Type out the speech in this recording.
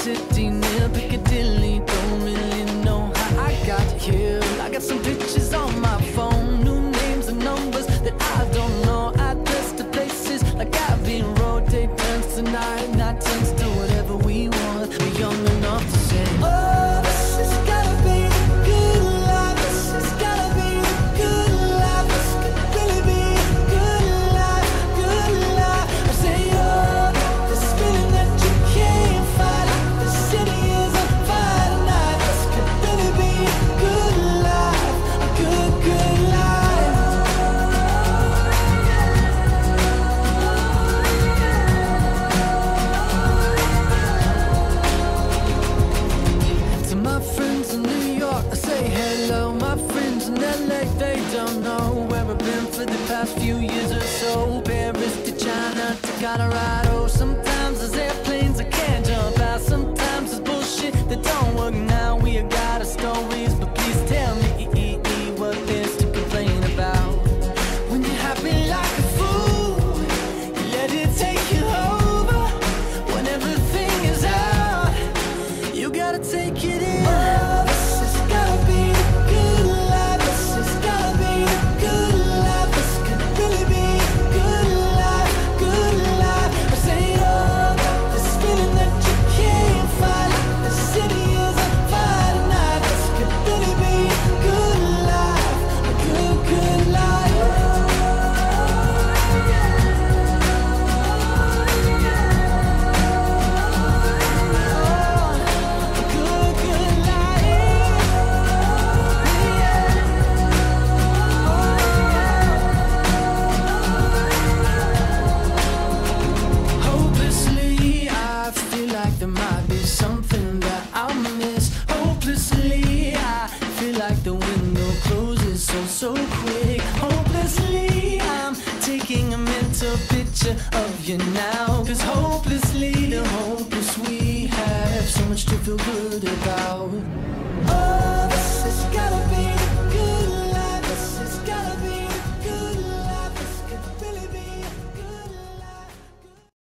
city near Piccadilly. Don't really know how I got here. I got some pictures on my phone, new names and numbers that I don't know. Address to places like Abbey Road. Day turns to night, night turns to whatever we want. We're young enough to say, oh, this has gotta be the good life. This has gotta be the good life. This could really be the good life, good life. I say, oh, this feeling that you can't fight. The city is on fire tonight. This could really be a good life, a good, good life. To my friends in New York, I say hello. My friends in LA, they don't know where I've been for the past few years or so. Paris to China to Colorado. Sometimes there's airplanes I can't jump out. Sometimes there's bullshit that don't work now. We have got our stories, but please tell me what there's to complain about. When you're happy like a fool, you let it take you over. When everything is out, you gotta take it in. Oh, this has gotta be the good life. This has gotta be the good life. This could really be a good life, good life. I say, oh, this feeling that you can't fight. The city is on fire tonight. This could really be a good life, a good, good life. A good, good life. Hopelessly, I feel like there might be something that I'll miss. Hopelessly, I feel like the window closes so quick. Hopelessly, I'm taking a mental picture of you now. 'Cause hopelessly, the hopeless we have so much to feel good about. Oh, this has gotta be the good